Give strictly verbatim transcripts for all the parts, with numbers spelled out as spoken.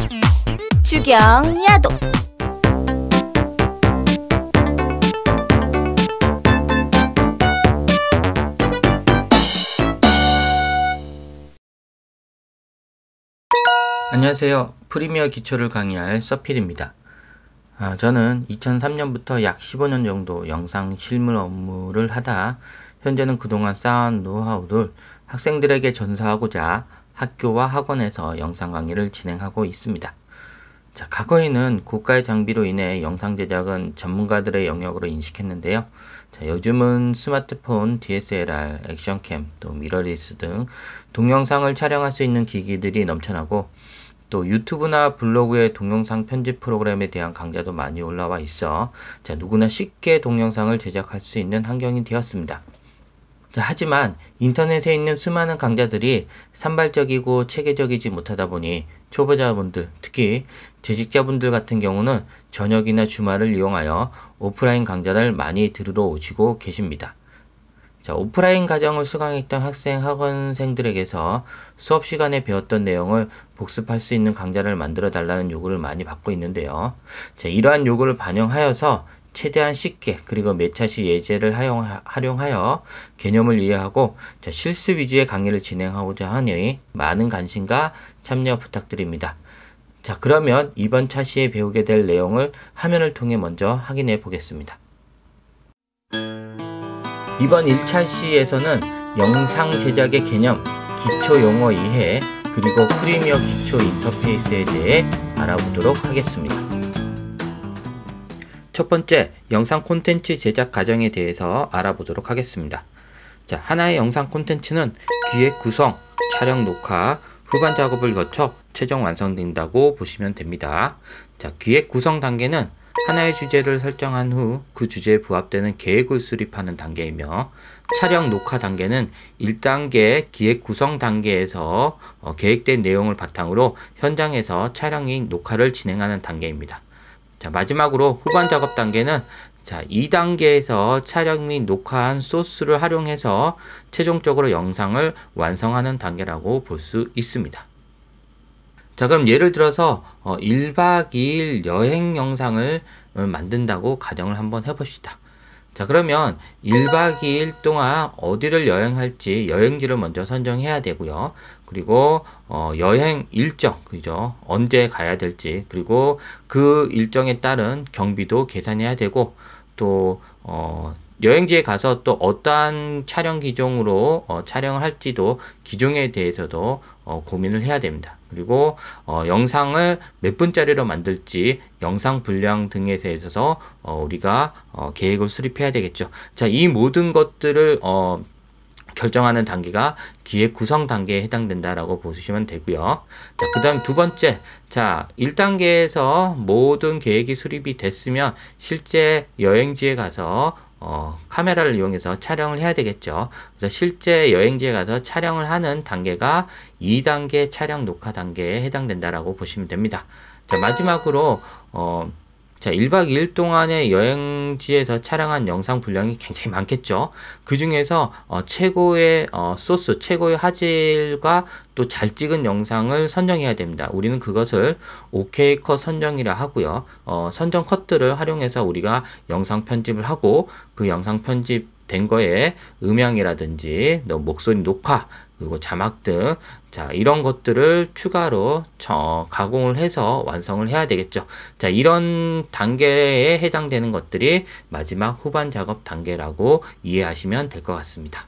주경 야독. 안녕하세요. 프리미어 기초를 강의할 서필입니다. 아, 저는 이천삼 년부터 약 십오 년 정도 영상 실무 업무를 하다 현재는 그동안 쌓아온 노하우를 학생들에게 전수하고자 학교와 학원에서 영상 강의를 진행하고 있습니다. 자, 과거에는 고가의 장비로 인해 영상 제작은 전문가들의 영역으로 인식했는데요. 자, 요즘은 스마트폰, 디에스엘알, 액션캠, 또 미러리스 등 동영상을 촬영할 수 있는 기기들이 넘쳐나고 또 유튜브나 블로그의 동영상 편집 프로그램에 대한 강좌도 많이 올라와 있어 자, 누구나 쉽게 동영상을 제작할 수 있는 환경이 되었습니다. 자, 하지만 인터넷에 있는 수많은 강좌들이 산발적이고 체계적이지 못하다 보니 초보자분들, 특히 재직자분들 같은 경우는 저녁이나 주말을 이용하여 오프라인 강좌를 많이 들으러 오시고 계십니다. 자, 오프라인 과정을 수강했던 학생, 학원생들에게서 수업 시간에 배웠던 내용을 복습할 수 있는 강좌를 만들어 달라는 요구를 많이 받고 있는데요. 자, 이러한 요구를 반영하여서 최대한 쉽게 그리고 몇 차시 예제를 활용하여 개념을 이해하고 자, 실습 위주의 강의를 진행하고자 하니 많은 관심과 참여 부탁드립니다. 자, 그러면 이번 차시에 배우게 될 내용을 화면을 통해 먼저 확인해 보겠습니다. 이번 일 차시에서는 영상 제작의 개념, 기초 용어 이해, 그리고 프리미어 기초 인터페이스에 대해 알아보도록 하겠습니다. 첫 번째, 영상 콘텐츠 제작 과정에 대해서 알아보도록 하겠습니다. 자, 하나의 영상 콘텐츠는 기획, 구성, 촬영, 녹화, 후반 작업을 거쳐 최종 완성된다고 보시면 됩니다. 자, 기획 구성 단계는 하나의 주제를 설정한 후 그 주제에 부합되는 계획을 수립하는 단계이며 촬영 녹화 단계는 일 단계 기획 구성 단계에서 어, 계획된 내용을 바탕으로 현장에서 촬영 및 녹화를 진행하는 단계입니다. 자, 마지막으로 후반 작업 단계는 자, 이 단계에서 촬영 및 녹화한 소스를 활용해서 최종적으로 영상을 완성하는 단계라고 볼 수 있습니다. 자, 그럼 예를 들어서 어, 일 박 이 일 여행 영상을 만든다고 가정을 한번 해봅시다. 자, 그러면 일 박 이 일 동안 어디를 여행할지 여행지를 먼저 선정해야 되고요. 그리고 어, 여행 일정, 그죠? 언제 가야 될지, 그리고 그 일정에 따른 경비도 계산해야 되고, 또 어, 여행지에 가서 또 어떠한 촬영 기종으로 어, 촬영을 할지도 기종에 대해서도 어, 고민을 해야 됩니다. 그리고 어, 영상을 몇 분짜리로 만들지 영상 분량 등에 대해서 어, 우리가 어, 계획을 수립해야 되겠죠. 자, 이 모든 것들을 어, 결정하는 단계가 기획 구성 단계에 해당된다라고 보시면 되고요. 자, 그 다음 두 번째, 자, 일 단계에서 모든 계획이 수립이 됐으면 실제 여행지에 가서 어, 카메라를 이용해서 촬영을 해야 되겠죠. 그래서 실제 여행지에 가서 촬영을 하는 단계가 이 단계 촬영 녹화 단계에 해당된다라고 보시면 됩니다. 자, 마지막으로 어, 자, 일 박 이 일 동안의 여행지에서 촬영한 영상 분량이 굉장히 많겠죠. 그 중에서 어, 최고의 어, 소스, 최고의 화질과 또 잘 찍은 영상을 선정해야 됩니다. 우리는 그것을 오케이 컷 선정이라 하고요. 어, 선정 컷들을 활용해서 우리가 영상 편집을 하고 그 영상 편집된 거에 음향이라든지 또 목소리 녹화, 그리고 자막 등, 자, 이런 것들을 추가로 저, 가공을 해서 완성을 해야 되겠죠. 자, 이런 단계에 해당되는 것들이 마지막 후반 작업 단계라고 이해하시면 될 것 같습니다.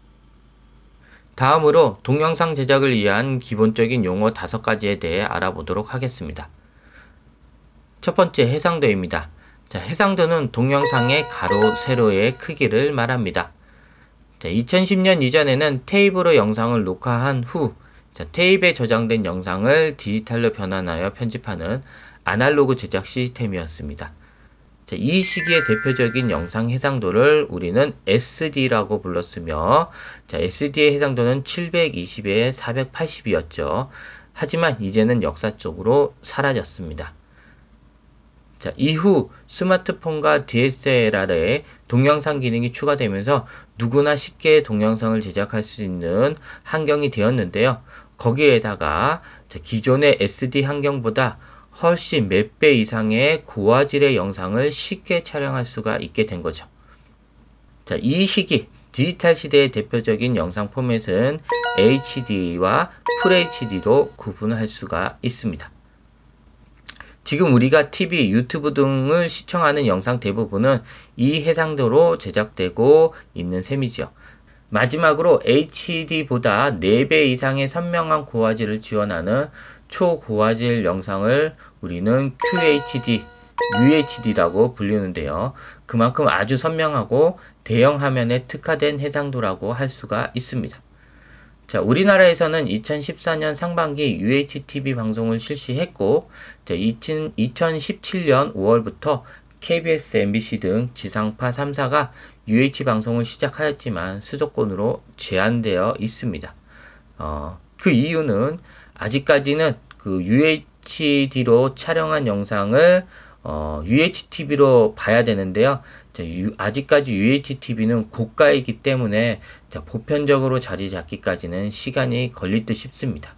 다음으로 동영상 제작을 위한 기본적인 용어 다섯 가지에 대해 알아보도록 하겠습니다. 첫 번째, 해상도입니다. 자, 해상도는 동영상의 가로, 세로의 크기를 말합니다. 자, 이천십 년 이전에는 테이프로 영상을 녹화한 후 자, 테이프에 저장된 영상을 디지털로 변환하여 편집하는 아날로그 제작 시스템이었습니다. 자, 이 시기의 대표적인 영상 해상도를 우리는 에스디라고 불렀으며 자, 에스디의 해상도는 칠백이십에 사백팔십이었죠. 하지만 이제는 역사적으로 사라졌습니다. 자, 이후 스마트폰과 디에스엘알에 동영상 기능이 추가되면서 누구나 쉽게 동영상을 제작할 수 있는 환경이 되었는데요. 거기에다가 자, 기존의 에스디 환경보다 훨씬 몇 배 이상의 고화질의 영상을 쉽게 촬영할 수가 있게 된 거죠. 자, 이 시기 디지털 시대의 대표적인 영상 포맷은 에이치디와 풀에이치디로 구분할 수가 있습니다. 지금 우리가 티비, 유튜브 등을 시청하는 영상 대부분은 이 해상도로 제작되고 있는 셈이죠. 마지막으로 에이치디보다 네 배 이상의 선명한 고화질을 지원하는 초고화질 영상을 우리는 큐에이치디, 유에이치디라고 불리는데요. 그만큼 아주 선명하고 대형 화면에 특화된 해상도라고 할 수가 있습니다. 자, 우리나라에서는 이천십사 년 상반기 유에이치티비 방송을 실시했고, 자, 이천십칠 년 오월부터 케이비에스, 엠비씨 등 지상파 삼 사가 유에이치 방송을 시작하였지만 수도권으로 제한되어 있습니다. 어, 그 이유는 아직까지는 그 유에이치디로 촬영한 영상을 어, 유에이치티비로 봐야 되는데요. 자, 유, 아직까지 유에이치티비는 고가이기 때문에 자, 보편적으로 자리 잡기까지는 시간이 걸릴 듯 싶습니다.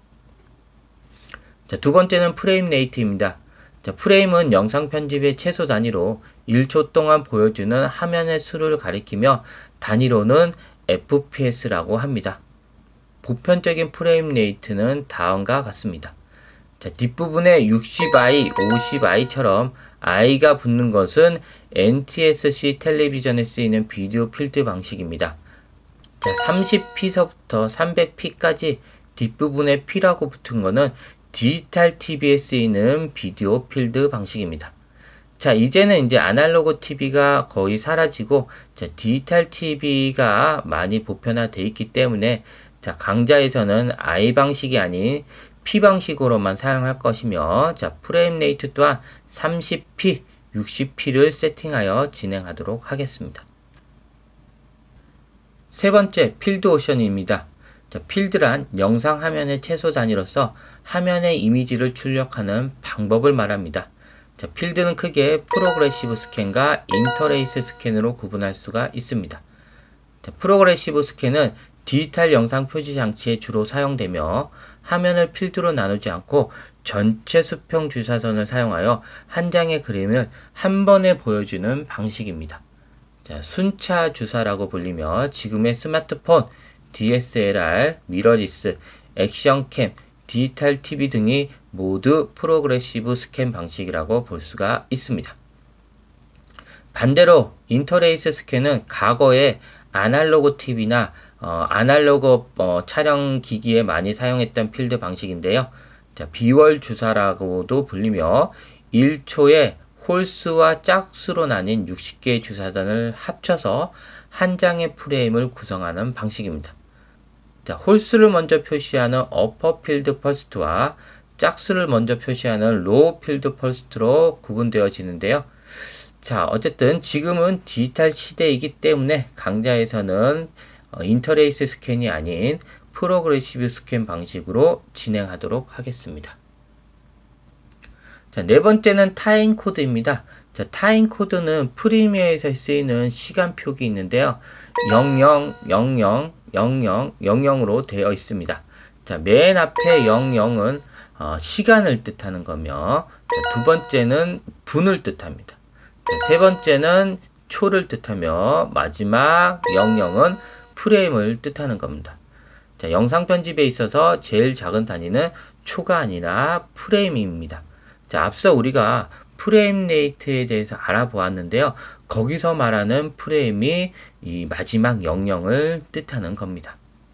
자, 두 번째는 프레임 레이트입니다. 자, 프레임은 영상 편집의 최소 단위로 일 초 동안 보여주는 화면의 수를 가리키며 단위로는 에프피에스라고 합니다. 보편적인 프레임 레이트는 다음과 같습니다. 자, 뒷부분에 육십 아이, 오십 아이처럼 I가 붙는 것은 엔티에스씨 텔레비전에 쓰이는 비디오 필드 방식입니다. 자, 삼십 피서부터 삼백 피까지 뒷부분에 P라고 붙은 것은 디지털 티비에 쓰이는 비디오 필드 방식입니다. 자, 이제는 이제 아날로그 티비가 거의 사라지고, 자, 디지털 티비가 많이 보편화되어 있기 때문에, 자, 강좌에서는 I 방식이 아닌 P 방식으로만 사용할 것이며, 자, 프레임 레이트 또한 삼십 피, 육십 피를 세팅하여 진행하도록 하겠습니다. 세 번째, 필드 오션입니다. 자, 필드란 영상 화면의 최소 단위로서 화면의 이미지를 출력하는 방법을 말합니다. 자, 필드는 크게 프로그레시브 스캔과 인터레이스 스캔으로 구분할 수가 있습니다. 자, 프로그레시브 스캔은 디지털 영상 표지 장치에 주로 사용되며 화면을 필드로 나누지 않고 전체 수평 주사선을 사용하여 한 장의 그림을 한 번에 보여주는 방식입니다. 자, 순차 주사라고 불리며 지금의 스마트폰, 디에스엘알, 미러리스, 액션캠, 디지털 티비 등이 모두 프로그레시브 스캔 방식이라고 볼 수가 있습니다. 반대로 인터레이스 스캔은 과거에 아날로그 티비나 어, 아날로그 어, 촬영 기기에 많이 사용했던 필드 방식인데요. 자, 비월 주사라고도 불리며 일 초에 홀수와 짝수로 나뉜 육십 개의 주사선을 합쳐서 한 장의 프레임을 구성하는 방식입니다. 자, 홀수를 먼저 표시하는 어퍼 필드 퍼스트와 짝수를 먼저 표시하는 로우 필드 퍼스트로 구분되어지는데요. 자, 어쨌든 지금은 디지털 시대이기 때문에 강좌에서는 어, 인터레이스 스캔이 아닌 프로그레시브 스캔 방식으로 진행하도록 하겠습니다. 자, 네 번째는 타임 코드입니다. 자, 타임 코드는 프리미어에서 쓰이는 시간 표기 있는데요. 영영, 영영, 영영, 영영으로 되어 있습니다. 자, 맨 앞에 영영은 어, 시간을 뜻하는 거며, 자, 두 번째는 분을 뜻합니다. 자, 세 번째는 초를 뜻하며, 마지막 영영은 프레임을 뜻하는 겁니다. 자, 영상 편집에 있어서 제일 작은 단위는 초가 아니라 프레임입니다. 자, 앞서 우리가 프레임 레이트에 대해서 알아보았는데요. 거기서 말하는 프레임이 이 마지막 영영을 뜻하는 겁니다.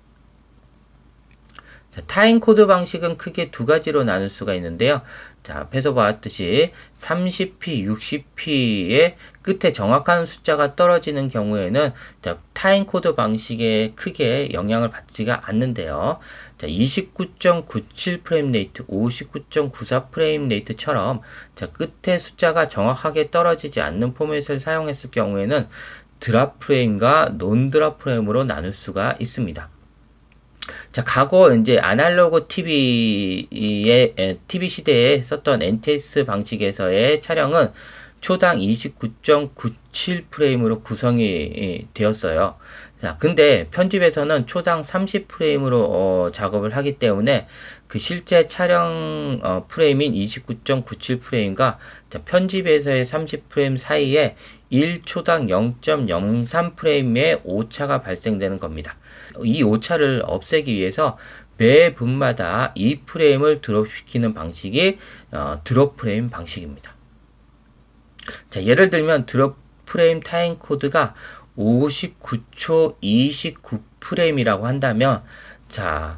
자, 타임 코드 방식은 크게 두 가지로 나눌 수가 있는데요. 자, 앞에서 보았듯이 삼십 피, 육십 피의 끝에 정확한 숫자가 떨어지는 경우에는 자, 타임 코드 방식에 크게 영향을 받지가 않는데요. 자, 이십구 점 구칠 프레임 레이트, 오십구 점 구사 프레임 레이트처럼 자, 끝에 숫자가 정확하게 떨어지지 않는 포맷을 사용했을 경우에는 드랍 프레임과 논 드랍 프레임으로 나눌 수가 있습니다. 자, 과거 이제 아날로그 티비의 티비 시대에 썼던 엔티에스 방식에서의 촬영은 초당 이십구 점 구칠 프레임으로 구성이 되었어요. 자, 근데 편집에서는 초당 삼십 프레임으로 어, 작업을 하기 때문에 그 실제 촬영 어, 프레임인 이십구 점 구칠 프레임과 자, 편집에서의 삼십 프레임 사이에 일 초당 영 점 영삼 프레임의 오차가 발생되는 겁니다. 이 오차를 없애기 위해서 매 분마다 이 프레임을 드롭시키는 방식이 어, 드롭 프레임 방식입니다. 자, 예를 들면 드롭 프레임 타임 코드가 오십구 초 이십구 프레임이라고 한다면, 자,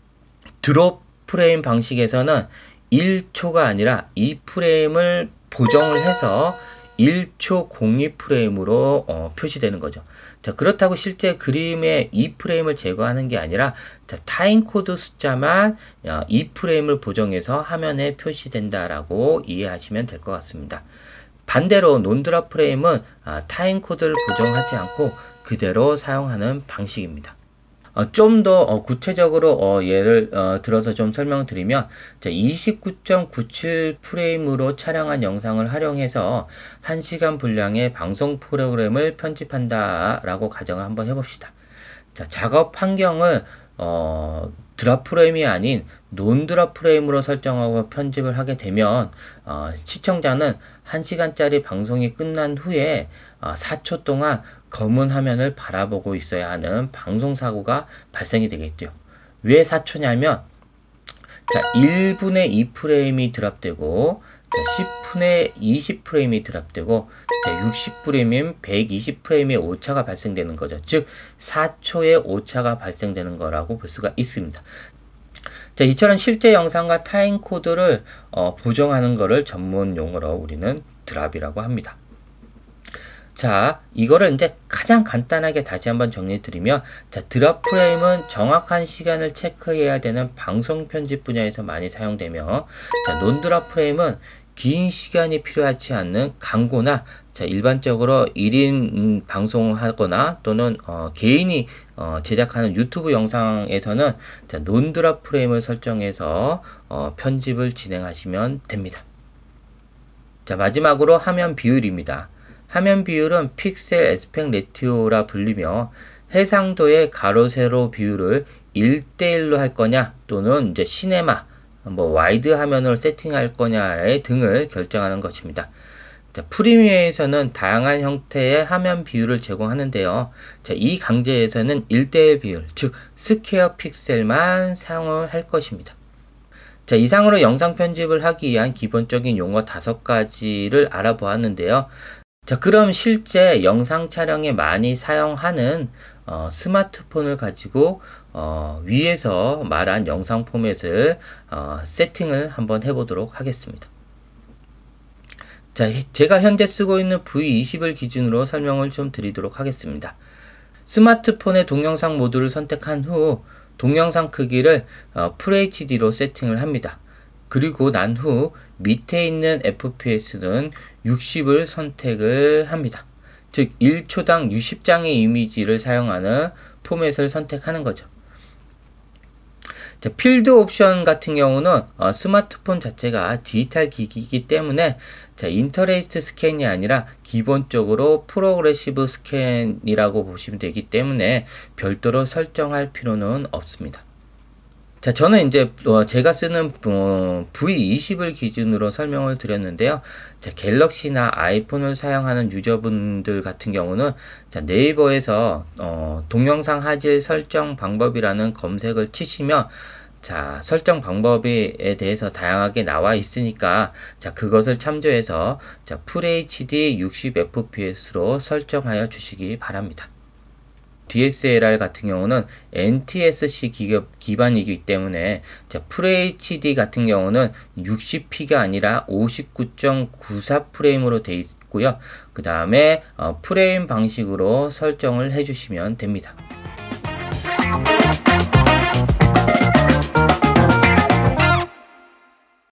드롭 프레임 방식에서는 일 초가 아니라 이 프레임을 보정을 해서 일 초 공이 프레임으로 어, 표시되는 거죠. 자, 그렇다고 실제 그림의 이 프레임을 제거하는 게 아니라, 자, 타임 코드 숫자만 어, 이 프레임을 보정해서 화면에 표시된다라고 이해하시면 될 것 같습니다. 반대로 논드랍 프레임은 아, 타임 코드를 보정하지 않고 그대로 사용하는 방식입니다. 어, 좀 더 어, 구체적으로 어, 예를 어, 들어서 좀 설명드리면, 이십구 점 구칠 프레임으로 촬영한 영상을 활용해서 한 시간 분량의 방송 프로그램을 편집한다 라고 가정을 한번 해봅시다. 자, 작업 환경을 어, 드랍 프레임이 아닌 논드랍 프레임으로 설정하고 편집을 하게 되면 어, 시청자는 한 시간짜리 방송이 끝난 후에 어, 사 초 동안 검은 화면을 바라보고 있어야 하는 방송사고가 발생이 되겠죠. 왜 사 초냐면, 자, 일 분에 이 프레임이 드랍되고, 자, 십 분에 이십 프레임이 드랍되고, 자, 육십 프레임이면 백이십 프레임의 오차가 발생되는 거죠. 즉 사 초의 오차가 발생되는 거라고 볼 수가 있습니다. 자, 이처럼 실제 영상과 타임 코드를 어, 보정하는 거를 전문 용어로 우리는 드랍이라고 합니다. 자, 이거를 이제 가장 간단하게 다시 한번 정리해 드리면, 자, 드랍 프레임은 정확한 시간을 체크해야 되는 방송 편집 분야에서 많이 사용되며, 자, 논드랍 프레임은 긴 시간이 필요하지 않는 광고나, 자, 일반적으로 일 인 음, 방송하거나 또는 어, 개인이 어, 제작하는 유튜브 영상에서는, 자, 논드랍 프레임을 설정해서 어, 편집을 진행하시면 됩니다. 자, 마지막으로 화면 비율입니다. 화면 비율은 픽셀 에스펙 레티오라 불리며, 해상도의 가로 세로 비율을 일 대 일로 할 거냐 또는 이제 시네마 뭐 와이드 화면으로 세팅할 거냐의 등을 결정하는 것입니다. 자, 프리미어에서는 다양한 형태의 화면 비율을 제공하는데요. 자, 이 강제에서는 일 대 일 비율, 즉 스퀘어 픽셀만 사용을 할 것입니다. 자, 이상으로 영상 편집을 하기 위한 기본적인 용어 다섯 가지를 알아보았는데요. 자, 그럼 실제 영상 촬영에 많이 사용하는 어, 스마트폰을 가지고 어, 위에서 말한 영상 포맷을 어, 세팅을 한번 해보도록 하겠습니다. 자, 제가 현재 쓰고 있는 브이 이십을 기준으로 설명을 좀 드리도록 하겠습니다. 스마트폰의 동영상 모드를 선택한 후 동영상 크기를 어, 풀에이치디로 세팅을 합니다. 그리고 난 후 밑에 있는 에프피에스는 육십을 선택을 합니다. 즉 일 초당 육십 장의 이미지를 사용하는 포맷을 선택하는 거죠. 자, 필드 옵션 같은 경우는 어, 스마트폰 자체가 디지털 기기이기 때문에, 자, 인터레이스트 스캔이 아니라 기본적으로 프로그레시브 스캔이라고 보시면 되기 때문에 별도로 설정할 필요는 없습니다. 자, 저는 이제 어, 제가 쓰는 어, 브이 이십을 기준으로 설명을 드렸는데요. 자, 갤럭시나 아이폰을 사용하는 유저분들 같은 경우는, 자, 네이버에서 어, 동영상 화질 설정 방법이라는 검색을 치시면, 자, 설정 방법에 대해서 다양하게 나와 있으니까, 자, 그것을 참조해서, 자, 풀에이치디 육십 에프피에스로 설정하여 주시기 바랍니다. 디에스엘알 같은 경우는 엔티에스씨 기반이기 때문에, 자, 풀에이치디 같은 경우는 육십 피가 아니라 오십구 점 구사 프레임으로 되어 있고요. 그 다음에 어, 프레임 방식으로 설정을 해주시면 됩니다.